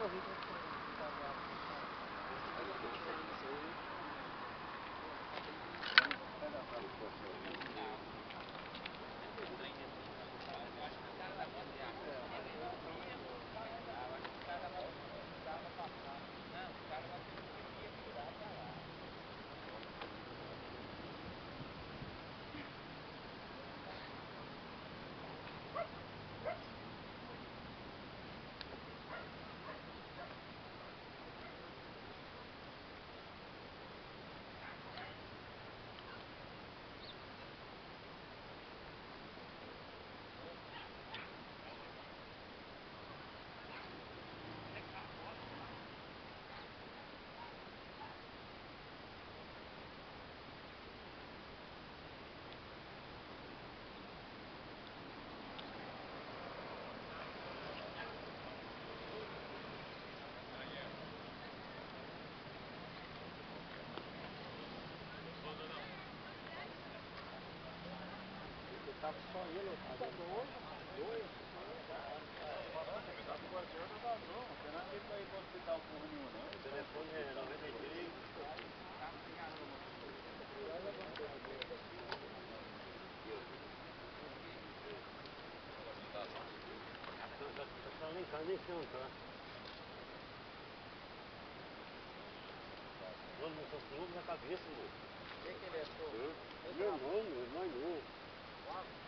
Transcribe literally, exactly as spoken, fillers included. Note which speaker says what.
Speaker 1: Tava só ele, tá dois, dois. Tá com a corda da Dom, não tem nada que ele tá aí pro hospital porra nenhuma, não. O telefone é noventa e três. Tá lá em casa, nem sei onde tá. Mano, não são quilômetros na cabeça, mano. Quem que ele é, senhor? Meu irmão, meu irmão novo.